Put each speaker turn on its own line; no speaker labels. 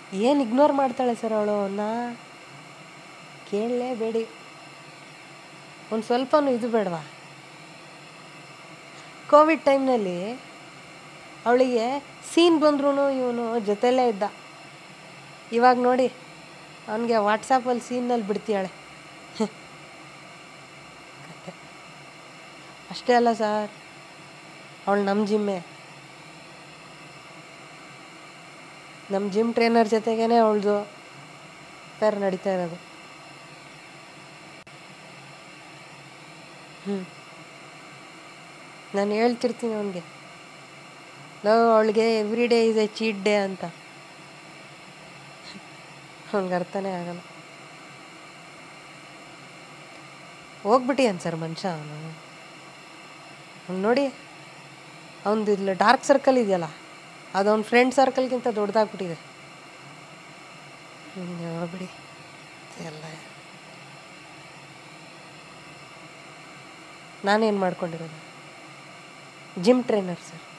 ಏನು ಇಗ್ನೋರ್ ಮಾಡ್ತಾಳೆ ಸರ್ ಅವಳು ಅವನ್ನ ಕೇಳಲೇಬೇಡಿ. ಒಂದು ಸ್ವಲ್ಪನೂ ಇದು ಬೇಡವಾ? ಕೋವಿಡ್ ಟೈಮ್ನಲ್ಲಿ ಅವಳಿಗೆ ಸೀನ್ ಬಂದ್ರೂ ಇವನು ಜೊತೆಲೇ ಇದ್ದ. ಇವಾಗ ನೋಡಿ ಅವನಿಗೆ ವಾಟ್ಸಪ್ಪಲ್ಲಿ ಸೀನಲ್ಲಿ ಬಿಡ್ತೀಯಾಳೆ ಕತೆ. ಅಷ್ಟೇ ಅಲ್ಲ ಸರ್, ಅವಳು ನಮ್ಮ ಜಿಮ್ಮೆ, ನಮ್ಮ ಜಿಮ್ ಟ್ರೈನರ್ ಜೊತೆಗೇ ಅವಳದು ಅಫೇರ್ ನಡೀತಾ ಇರೋದು. ನಾನು ಹೇಳ್ತಿರ್ತೀನಿ ಅವನಿಗೆ, ಅವಳಿಗೆ every day is a cheat day ಅಂತ. ಅವ್ನಿಗೆ ಅರ್ಥನೇ ಆಗಲ್ಲ. ಹೋಗ್ಬಿಟ್ಟಿಯಾನ ಸರ್ ಮನುಷ್ಯ ಅವನು. ನೋಡಿ ಅವನದು ಇಲ್ಲ ಡಾರ್ಕ್ ಸರ್ಕಲ್ ಇದೆಯಲ್ಲ, ಅದು ಅವ್ನ ಫ್ರೆಂಡ್ ಸರ್ಕಲ್ಗಿಂತ ದೊಡ್ಡದಾಗ್ಬಿಟ್ಟಿದೆ. ಬಿಡಿ ಎಲ್ಲ. ನಾನೇನು ಮಾಡ್ಕೊಂಡಿರೋದು? Gym trainer sir.